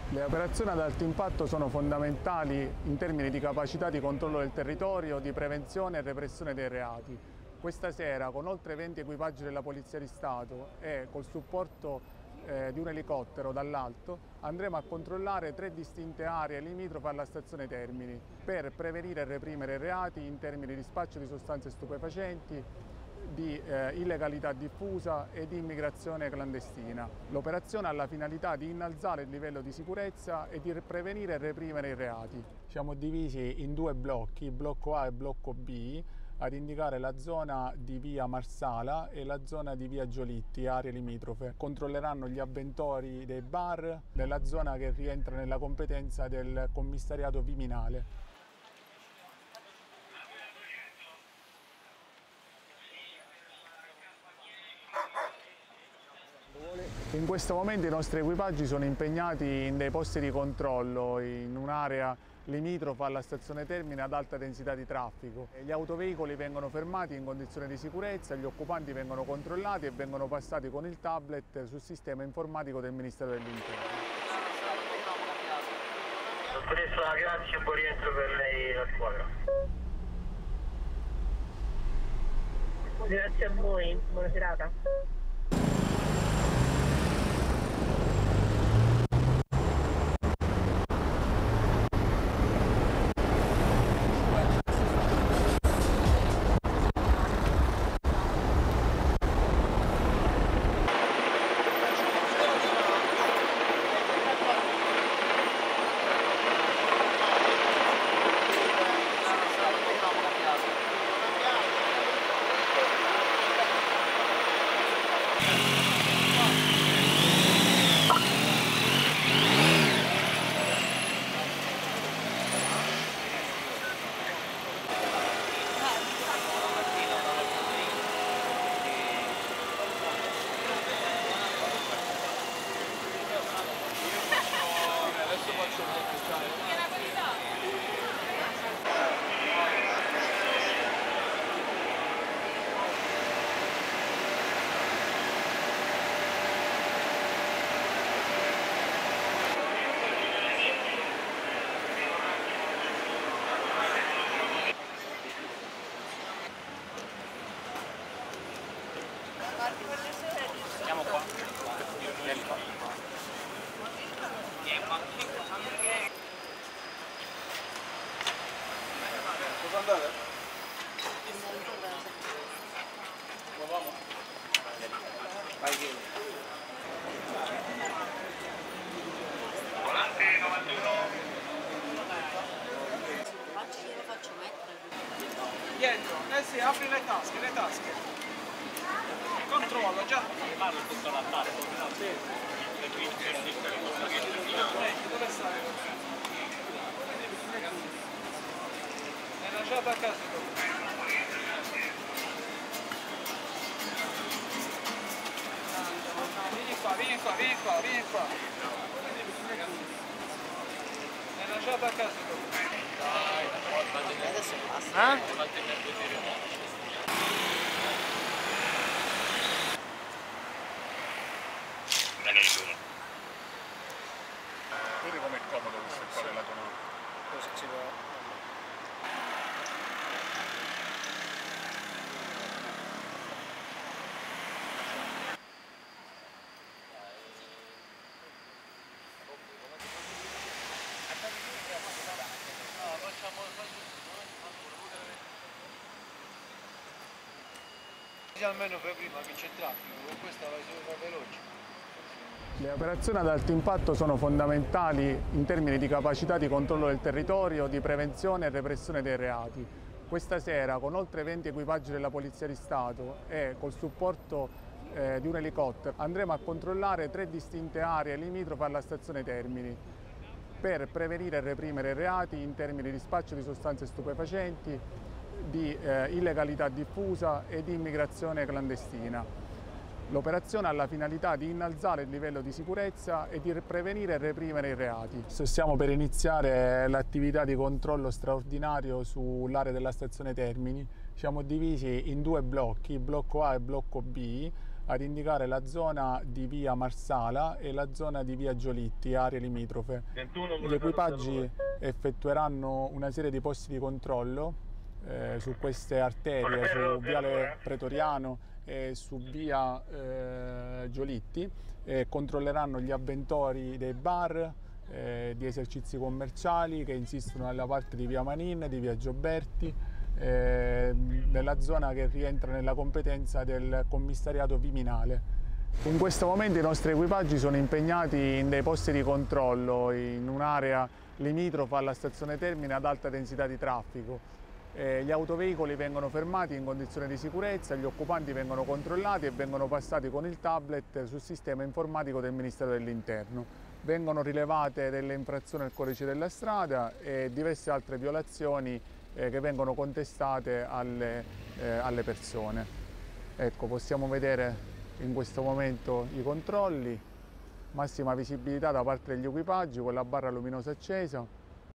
Le operazioni ad alto impatto sono fondamentali in termini di capacità di controllo del territorio, di prevenzione e repressione dei reati. Questa sera, con oltre 20 equipaggi della Polizia di Stato e col supporto di un elicottero dall'alto, andremo a controllare 3 distinte aree limitrofe alla stazione Termini per prevenire e reprimere reati in termini di spaccio di sostanze stupefacenti, di illegalità diffusa e di immigrazione clandestina. L'operazione ha la finalità di innalzare il livello di sicurezza e di prevenire e reprimere i reati. Siamo divisi in 2 blocchi, blocco A e blocco B, ad indicare la zona di via Marsala e la zona di via Giolitti, aree limitrofe. Controlleranno gli avventori dei bar nella zona che rientra nella competenza del commissariato Viminale. In questo momento i nostri equipaggi sono impegnati in dei posti di controllo in un'area limitrofa alla stazione Termini ad alta densità di traffico. Gli autoveicoli vengono fermati in condizioni di sicurezza, gli occupanti vengono controllati e vengono passati con il tablet sul sistema informatico del Ministero dell'Interno. Dottoressa, grazie, buon rientro per lei la squadra. Grazie a voi, buona serata. Siamo qua. Cosa andate? Muoviamo. Vai che. Volante 91. Glielo faccio mettere. Dietro, sì, apri le tasche. Controllo, già. Parlo tutto l'attacco. Dove stai? È lasciata a casa tu. Vieni qua. È lasciata a casa tu. Adesso basta. Vedi com'è comodo questo qua della tonalità. Cosa ci va? Almeno per prima che c'è traffico, con questa vai super veloce. Le operazioni ad alto impatto sono fondamentali in termini di capacità di controllo del territorio, di prevenzione e repressione dei reati. Questa sera, con oltre 20 equipaggi della Polizia di Stato e col supporto di un elicottero, andremo a controllare 3 distinte aree limitrofe alla stazione Termini per prevenire e reprimere reati in termini di spaccio di sostanze stupefacenti, di illegalità diffusa e di immigrazione clandestina. L'operazione ha la finalità di innalzare il livello di sicurezza e di prevenire e reprimere i reati. Stiamo per iniziare l'attività di controllo straordinario sull'area della stazione Termini. Siamo divisi in 2 blocchi, blocco A e blocco B, ad indicare la zona di via Marsala e la zona di via Giolitti, aree limitrofe. Gli equipaggi effettueranno una serie di posti di controllo su queste arterie, su viale Pretoriano e su via Giolitti, e controlleranno gli avventori dei bar, di esercizi commerciali che insistono nella parte di via Manin, di via Gioberti, nella zona che rientra nella competenza del commissariato Viminale. In questo momento i nostri equipaggi sono impegnati in dei posti di controllo in un'area limitrofa alla stazione Termini ad alta densità di traffico. Gli autoveicoli vengono fermati in condizioni di sicurezza, gli occupanti vengono controllati e vengono passati con il tablet sul sistema informatico del Ministero dell'Interno. Vengono rilevate delle infrazioni al codice della strada e diverse altre violazioni che vengono contestate alle persone. Ecco, possiamo vedere in questo momento i controlli, massima visibilità da parte degli equipaggi con la barra luminosa accesa.